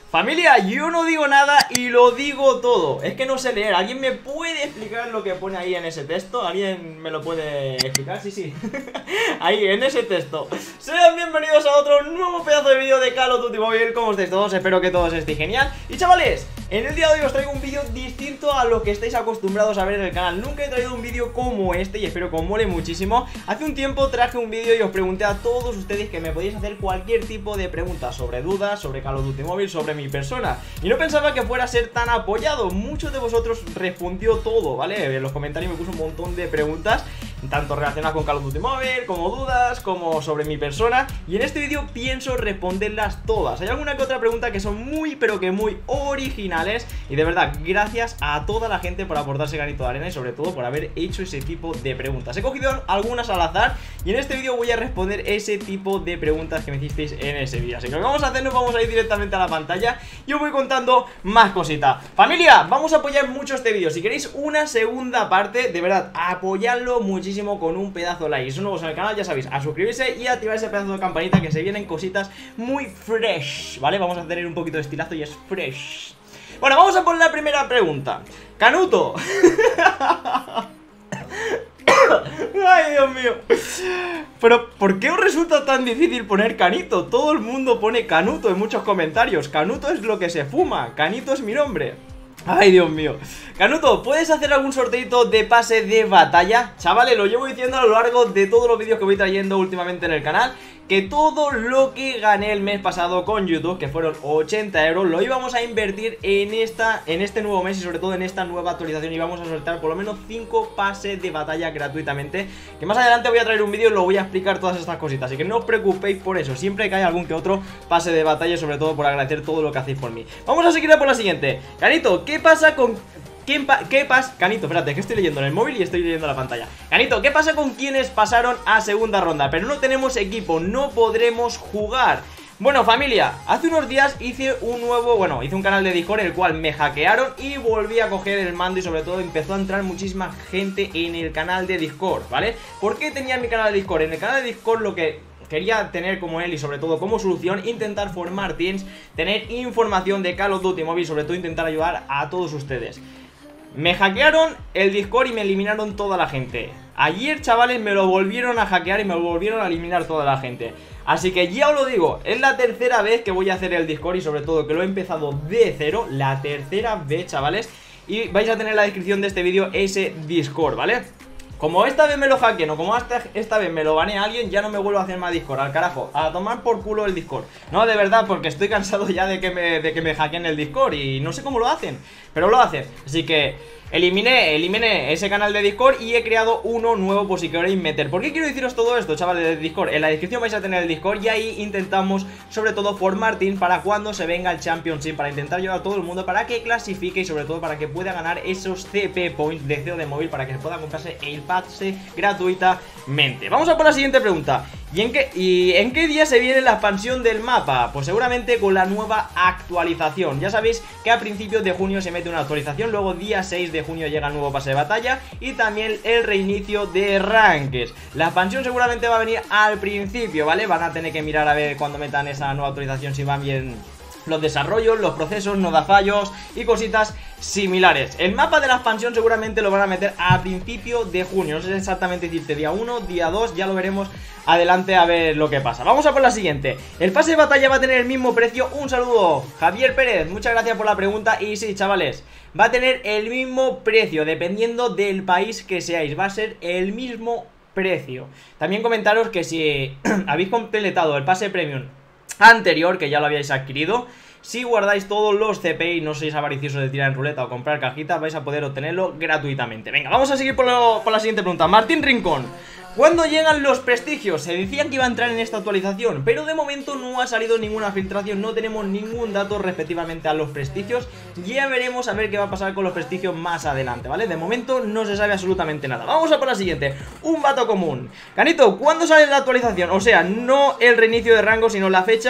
Familia, yo no digo nada y lo digo todo. Es que no sé leer. ¿Alguien me puede explicar lo que pone ahí en ese texto? ¿Alguien me lo puede explicar? Sí, sí. Ahí, en ese texto. Sean bienvenidos a otro nuevo pedazo de vídeo de Call of Duty Mobile. ¿Cómo estáis todos? Espero que todos estéis genial. Y chavales, en el día de hoy os traigo un vídeo distinto a lo que estáis acostumbrados a ver en el canal. Nunca he traído un vídeo como este y espero que os mole muchísimo. Hace un tiempo traje un vídeo y os pregunté a todos ustedes que me podéis hacer cualquier tipo de preguntas sobre dudas, sobre Call of Duty Mobile, sobre mi persona, y no pensaba que fuera a ser tan apoyado. Muchos de vosotros respondió todo, ¿vale? En los comentarios me puso un montón de preguntas, tanto relacionadas con Call of Duty Mobile, como dudas, como sobre mi persona, y en este vídeo pienso responderlas todas. Hay alguna que otra pregunta que son muy, pero que muy originales, y de verdad, gracias a toda la gente por aportarse granito de arena y sobre todo por haber hecho ese tipo de preguntas. He cogido algunas al azar y en este vídeo voy a responder ese tipo de preguntas que me hicisteis en ese vídeo. Así que lo que vamos a hacer, nos vamos a ir directamente a la pantalla y os voy contando más cositas. Familia, vamos a apoyar mucho este vídeo. Si queréis una segunda parte, de verdad, apoyadlo muchísimo con un pedazo de like. Si sois nuevos en el canal, ya sabéis, a suscribirse y a activar ese pedazo de campanita, que se vienen cositas muy fresh, ¿vale? Vamos a tener un poquito de estilazo y es fresh. Bueno, vamos a por la primera pregunta. Canuto. Ay, Dios mío. Pero, ¿por qué os resulta tan difícil poner Canito? Todo el mundo pone Canuto en muchos comentarios. Canuto es lo que se fuma. Canito es mi nombre. Ay, Dios mío. Canuto, ¿puedes hacer algún sorteito de pase de batalla? Chavales, lo llevo diciendo a lo largo de todos los vídeos que voy trayendo últimamente en el canal, que todo lo que gané el mes pasado con YouTube, que fueron 80 euros, lo íbamos a invertir en este nuevo mes y sobre todo en esta nueva actualización. Y vamos a soltar por lo menos 5 pases de batalla gratuitamente, que más adelante voy a traer un vídeo y lo voy a explicar todas estas cositas. Así que no os preocupéis por eso, siempre que haya algún que otro pase de batalla, sobre todo por agradecer todo lo que hacéis por mí. Vamos a seguir a por la siguiente. Canito, ¿qué pasa con... ¿Qué pasa? Canito, espérate, que estoy leyendo en el móvil y estoy leyendo la pantalla. Canito, ¿qué pasa con quienes pasaron a segunda ronda? Pero no tenemos equipo, no podremos jugar. Bueno, familia, hace unos días hice un canal de Discord en el cual me hackearon y volví a coger el mando y sobre todo empezó a entrar muchísima gente en el canal de Discord, ¿vale? ¿Por qué tenía mi canal de Discord? En el canal de Discord lo que quería tener como él y sobre todo como solución, intentar formar teams, tener información de Call of Duty Mobile y sobre todo intentar ayudar a todos ustedes. Me hackearon el Discord y me eliminaron toda la gente. Ayer, chavales, me lo volvieron a hackear y me volvieron a eliminar toda la gente. Así que ya os lo digo, es la tercera vez que voy a hacer el Discord y sobre todo que lo he empezado de cero. La tercera vez, chavales. Y vais a tener en la descripción de este vídeo ese Discord, ¿vale? Como esta vez me lo hackeen o como esta vez me lo banee alguien, ya no me vuelvo a hacer más Discord, al carajo, a tomar por culo el Discord. No, de verdad, porque estoy cansado ya de que me hackeen el Discord y no sé cómo lo hacen, pero lo hacen. Así que eliminé ese canal de Discord y he creado uno nuevo por si queréis meter. ¿Por qué quiero deciros todo esto, chavales, de Discord? En la descripción vais a tener el Discord y ahí intentamos, sobre todo, formar team para cuando se venga el Championship, para intentar ayudar a todo el mundo para que clasifique y sobre todo para que pueda ganar esos CP Points de COD Móvil para que se pueda comprarse el pase gratuitamente. Vamos a por la siguiente pregunta. ¿Y en qué día se viene la expansión del mapa? Pues seguramente con la nueva actualización. Ya sabéis que a principios de junio se mete una actualización, luego día 6 de junio llega el nuevo pase de batalla y también el reinicio de ranques. La expansión seguramente va a venir al principio, ¿vale? Van a tener que mirar a ver cuando metan esa nueva actualización si van bien los desarrollos, los procesos, no da fallos y cositas similares. El mapa de la expansión seguramente lo van a meter a principio de junio. No sé exactamente decirte día 1, día 2, ya lo veremos adelante a ver lo que pasa. Vamos a por la siguiente. ¿El pase de batalla va a tener el mismo precio? Un saludo, Javier Pérez, muchas gracias por la pregunta. Y sí, chavales, va a tener el mismo precio dependiendo del país que seáis. Va a ser el mismo precio. También comentaros que si habéis completado el pase premium anterior, que ya lo habíais adquirido, si guardáis todos los CP y no sois avariciosos de tirar en ruleta o comprar cajitas, vais a poder obtenerlo gratuitamente. Venga, vamos a seguir por la siguiente pregunta. Martín Rincón, ¿cuándo llegan los prestigios? Se decía que iba a entrar en esta actualización, pero de momento no ha salido ninguna filtración, no tenemos ningún dato respectivamente a los prestigios. Ya veremos a ver qué va a pasar con los prestigios más adelante, ¿vale? De momento no se sabe absolutamente nada. Vamos a por la siguiente. Un vato común. Canito, ¿cuándo sale la actualización? O sea, no el reinicio de rango, sino la fecha.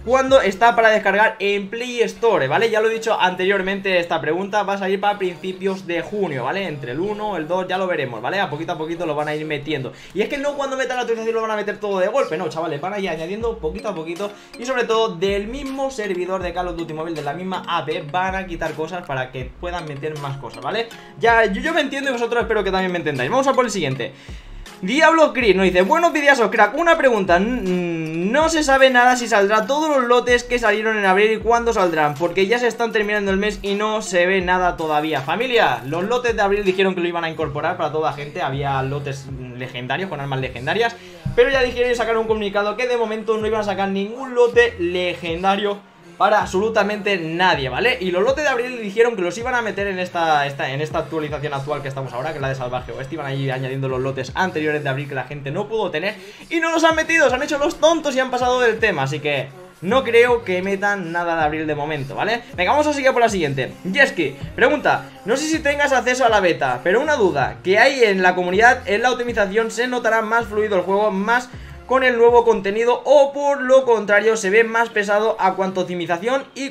cuándo está para descargar en Play Store, ¿vale? Ya lo he dicho anteriormente, esta pregunta va a salir para principios de junio, ¿vale? Entre el 1, el 2, ya lo veremos, ¿vale? A poquito lo van a ir metiendo. Y es que no cuando metan la actualización lo van a meter todo de golpe, no, chavales, van a ir añadiendo poquito a poquito. Y sobre todo del mismo servidor de Call of Duty Mobile, de la misma AP, van a quitar cosas para que puedan meter más cosas, ¿vale? Ya, yo me entiendo y vosotros espero que también me entendáis. Vamos a por el siguiente. Diablo Chris nos dice: buenos videazos, crack. Una pregunta, no se sabe nada si saldrá todos los lotes que salieron en abril y cuándo saldrán, porque ya se están terminando el mes y no se ve nada todavía. Familia, los lotes de abril dijeron que lo iban a incorporar para toda la gente. Había lotes legendarios con armas legendarias, pero ya dijeron y sacaron un comunicado que de momento no iban a sacar ningún lote legendario para absolutamente nadie, ¿vale? Y los lotes de abril dijeron que los iban a meter en esta actualización actual que estamos ahora, que es la de Salvaje Oeste. Iban a ir añadiendo los lotes anteriores de abril que la gente no pudo tener y no los han metido, se han hecho los tontos y han pasado del tema, así que no creo que metan nada de abril de momento, ¿vale? Venga, vamos a seguir por la siguiente. Yeski pregunta: no sé si tengas acceso a la beta, pero una duda que hay en la comunidad: en la optimización se notará más fluido el juego, más con el nuevo contenido, o por lo contrario se ve más pesado a cuanto a optimización y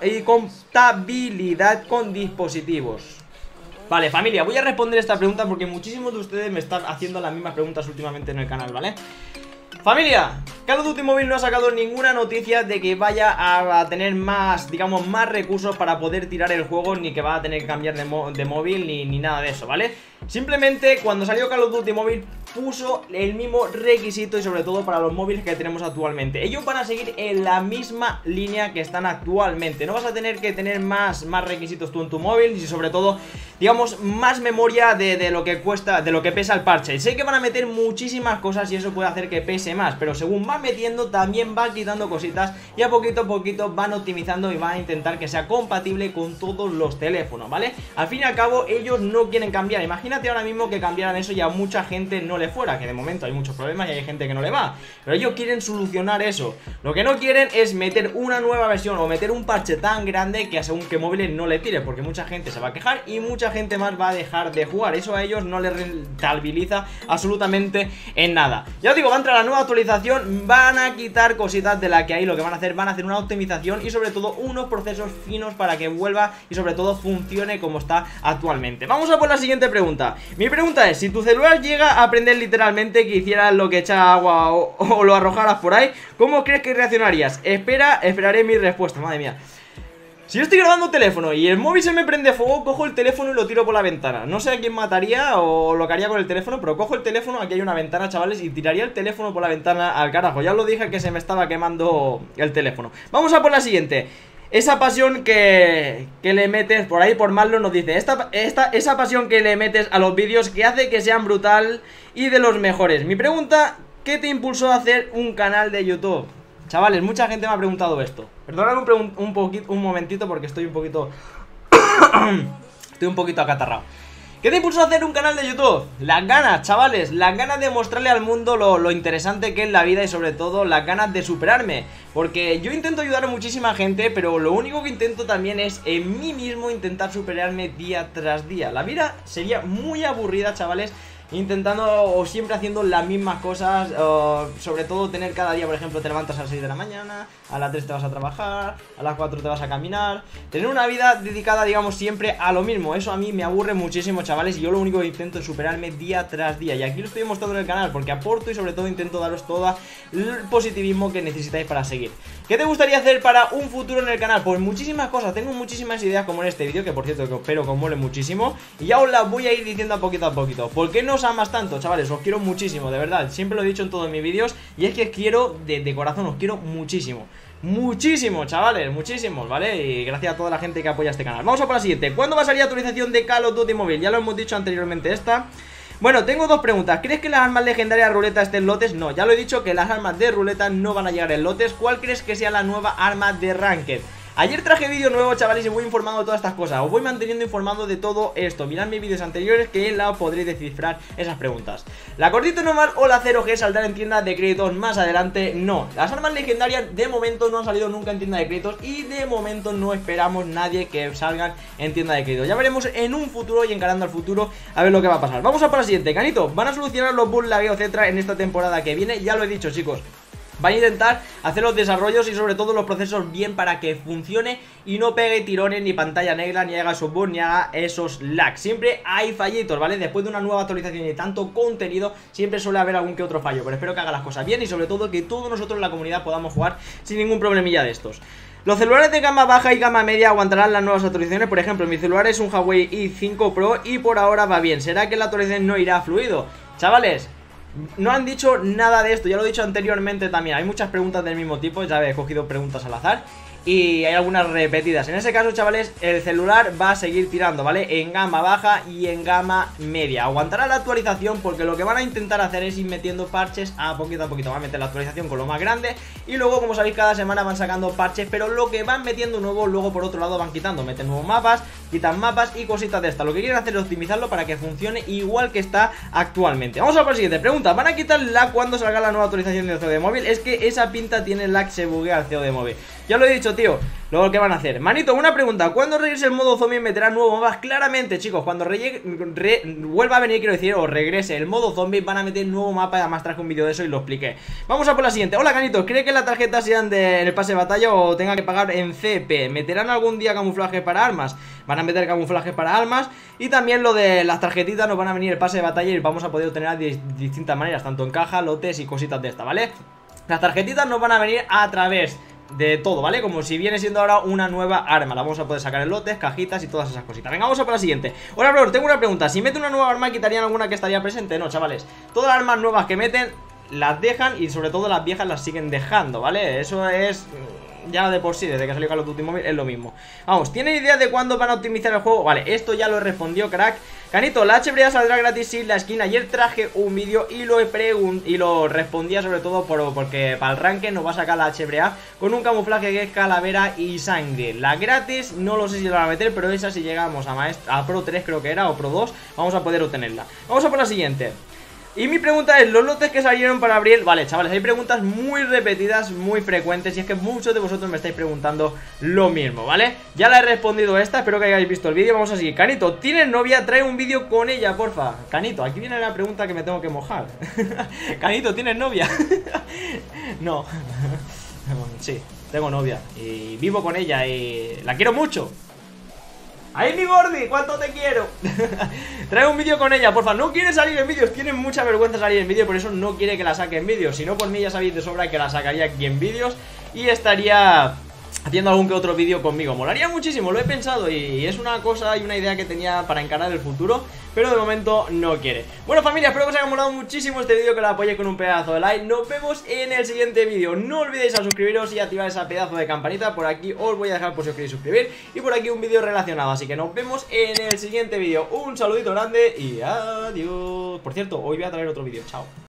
compatibilidad con dispositivos. Vale, familia, voy a responder esta pregunta porque muchísimos de ustedes me están haciendo las mismas preguntas últimamente en el canal, ¿vale? Familia, Call of Duty Mobile no ha sacado ninguna noticia de que vaya a tener más, digamos, más recursos para poder tirar el juego, ni que va a tener que cambiar de móvil, ni nada de eso, ¿vale? Simplemente cuando salió Call of Duty Mobile puso el mismo requisito y sobre todo para los móviles que tenemos actualmente. Ellos van a seguir en la misma línea que están actualmente. No vas a tener que tener más requisitos tú en tu móvil y sobre todo, digamos, más memoria de lo que cuesta, de lo que pesa el parche. Sé que van a meter muchísimas cosas y eso puede hacer que pese más, pero según van metiendo también van quitando cositas y a poquito van optimizando y van a intentar que sea compatible con todos los teléfonos, ¿vale? Al fin y al cabo ellos no quieren cambiar. Imagínate ahora mismo que cambiaran eso y a mucha gente no le fuera, que de momento hay muchos problemas y hay gente que no le va, pero ellos quieren solucionar eso. Lo que no quieren es meter una nueva versión o meter un parche tan grande que según qué móviles no le tire, porque mucha gente se va a quejar y mucha gente más va a dejar de jugar. Eso a ellos no les rentabiliza absolutamente en nada. Ya os digo, va a entrar la nueva actualización, van a quitar cositas de la que hay. Lo que van a hacer una optimización y sobre todo unos procesos finos para que vuelva y sobre todo funcione como está actualmente. Vamos a por la siguiente pregunta. Mi pregunta es: si tu celular llega a aprender literalmente que hicieras lo que echa agua o lo arrojaras por ahí, ¿cómo crees que reaccionarías? Esperaré mi respuesta, madre mía. Si yo estoy grabando teléfono y el móvil se me prende fuego, cojo el teléfono y lo tiro por la ventana. No sé a quién mataría o lo que haría con el teléfono, pero cojo el teléfono, aquí hay una ventana, chavales, y tiraría el teléfono por la ventana al carajo. Ya os lo dije que se me estaba quemando el teléfono. Vamos a por la siguiente. Esa pasión que le metes, por ahí por Marlon nos dice: esa pasión que le metes a los vídeos que hace que sean brutal y de los mejores. Mi pregunta: ¿qué te impulsó a hacer un canal de YouTube? Chavales, mucha gente me ha preguntado esto. Perdonadme un momentito porque estoy un poquito estoy un poquito acatarrado. ¿Qué te impulsó a hacer un canal de YouTube? Las ganas, chavales, las ganas de mostrarle al mundo lo interesante que es la vida y sobre todo las ganas de superarme. Porque yo intento ayudar a muchísima gente, pero lo único que intento también es en mí mismo intentar superarme día tras día. La vida sería muy aburrida, chavales, intentando o siempre haciendo las mismas cosas, sobre todo tener cada día, por ejemplo, te levantas a las 6 de la mañana, a las 3 te vas a trabajar, a las 4 te vas a caminar, tener una vida dedicada, digamos, siempre a lo mismo. Eso a mí me aburre muchísimo, chavales, y yo lo único que intento es superarme día tras día, y aquí lo estoy mostrando en el canal porque aporto y sobre todo intento daros todo el positivismo que necesitáis para seguir. ¿Qué te gustaría hacer para un futuro en el canal? Pues muchísimas cosas, tengo muchísimas ideas como en este vídeo, que por cierto que espero que os mole muchísimo, y ya os las voy a ir diciendo a poquito. ¿Por qué no os amas tanto, chavales? Os quiero muchísimo, de verdad, siempre lo he dicho en todos mis vídeos, y es que os quiero de corazón, os quiero muchísimo. Muchísimo, chavales, muchísimos, ¿vale? Y gracias a toda la gente que apoya este canal. Vamos a por la siguiente. ¿Cuándo va a salir la actualización de Call of Duty Mobile? Ya lo hemos dicho anteriormente esta. Bueno, tengo dos preguntas. ¿Crees que las armas legendarias ruleta estén en lotes? No, ya lo he dicho que las armas de ruleta no van a llegar en lotes. ¿Cuál crees que sea la nueva arma de Ranked? Ayer traje vídeo nuevo, chavales, y voy informando de todas estas cosas. Os voy manteniendo informado de todo esto. Mirad mis vídeos anteriores que la podréis descifrar esas preguntas. ¿La cortito normal o la 0G saldrá en tiendas de créditos más adelante? No. Las armas legendarias de momento no han salido nunca en tienda de créditos y de momento no esperamos nadie que salgan en tienda de créditos. Ya veremos en un futuro y encarando al futuro a ver lo que va a pasar. Vamos a por la siguiente, Canito. ¿Van a solucionar los bugs, lagueo, etcétera en esta temporada que viene? Ya lo he dicho, chicos. van a intentar hacer los desarrollos y sobre todo los procesos bien para que funcione y no pegue tirones, ni pantalla negra, ni haga subboot, ni haga esos lags. Siempre hay fallitos, ¿vale? Después de una nueva actualización y tanto contenido, siempre suele haber algún que otro fallo, pero espero que haga las cosas bien y sobre todo que todos nosotros en la comunidad podamos jugar sin ningún problemilla de estos. Los celulares de gama baja y gama media aguantarán las nuevas actualizaciones. Por ejemplo, mi celular es un Huawei i5 Pro y por ahora va bien. ¿Será que la actualización no irá fluido? Chavales, no han dicho nada de esto, ya lo he dicho anteriormente también. Hay muchas preguntas del mismo tipo, ya he cogido preguntas al azar y hay algunas repetidas. En ese caso, chavales, el celular va a seguir tirando, ¿vale? En gama baja y en gama media. Aguantará la actualización porque lo que van a intentar hacer es ir metiendo parches a poquito. Van a meter la actualización con lo más grande y luego, como sabéis, cada semana van sacando parches, pero lo que van metiendo nuevo, luego por otro lado van quitando. Meten nuevos mapas, quitan mapas y cositas de esta. Lo que quieren hacer es optimizarlo para que funcione igual que está actualmente. Vamos a por la siguiente pregunta. ¿Van a quitar lag cuando salga la nueva actualización del COD móvil? Es que esa pinta tiene lag, se buguea el COD móvil. Ya lo he dicho, tío. Luego, ¿qué van a hacer? Manito, una pregunta. ¿Cuándo regrese el modo zombie meterá nuevos mapas? Claramente, chicos, cuando vuelva a venir, quiero decir, o regrese el modo zombie, van a meter nuevo mapa. Además traje un vídeo de eso y lo expliqué. Vamos a por la siguiente. Hola, Canito, ¿cree que las tarjetas sean en el pase de batalla o tenga que pagar en CP? ¿Meterán algún día camuflajes para armas? Van a meter camuflajes para armas. Y también lo de las tarjetitas nos van a venir el pase de batalla y vamos a poder obtener de distintas maneras, tanto en caja, lotes y cositas de esta, ¿vale? Las tarjetitas nos van a venir a través de todo, ¿vale? Como si viene siendo ahora una nueva arma. La vamos a poder sacar en lotes, cajitas y todas esas cositas. Venga, vamos a por la siguiente. Hola, bro, tengo una pregunta. Si mete una nueva arma, ¿quitarían alguna que estaría presente? No, chavales. Todas las armas nuevas que meten las dejan y sobre todo las viejas las siguen dejando, ¿vale? Eso es ya de por sí, desde que salió Call of Duty Mobile es lo mismo. Vamos, ¿tienen idea de cuándo van a optimizar el juego? Vale, esto ya lo respondió Crack. Canito, la HBA saldrá gratis sin la skin. Ayer traje un vídeo y lo respondía sobre todo porque para el ranking nos va a sacar la HBA con un camuflaje que es calavera y sangre. La gratis, no lo sé si la van a meter, pero esa si llegamos a Pro 3 creo que era, o Pro 2, vamos a poder obtenerla. Vamos a por la siguiente. Y mi pregunta es, ¿los lotes que salieron para Abril? Vale, chavales, hay preguntas muy repetidas, muy frecuentes, y es que muchos de vosotros me estáis preguntando lo mismo, ¿vale? Ya la he respondido esta, espero que hayáis visto el vídeo. Vamos a seguir. Canito, ¿tienes novia? Trae un vídeo con ella, porfa. Canito, aquí viene la pregunta que me tengo que mojar. Canito, ¿tienes novia? No. Sí, tengo novia y vivo con ella y la quiero mucho. ¡Ay, mi gordi! ¿Cuánto te quiero? Trae un vídeo con ella, porfa. No quiere salir en vídeos, tiene mucha vergüenza salir en vídeo, por eso no quiere que la saque en vídeos. Si no, por mí ya sabéis de sobra que la sacaría aquí en vídeos y estaría haciendo algún que otro vídeo conmigo. Molaría muchísimo, lo he pensado y es una cosa y una idea que tenía para encarar el futuro, pero de momento no quiere. Bueno, familia, espero que os haya molado muchísimo este vídeo, que lo apoyéis con un pedazo de like. Nos vemos en el siguiente vídeo. No olvidéis a suscribiros y activar esa pedazo de campanita. Por aquí os voy a dejar por si os queréis suscribir y por aquí un vídeo relacionado. Así que nos vemos en el siguiente vídeo. Un saludito grande y adiós. Por cierto, hoy voy a traer otro vídeo. Chao.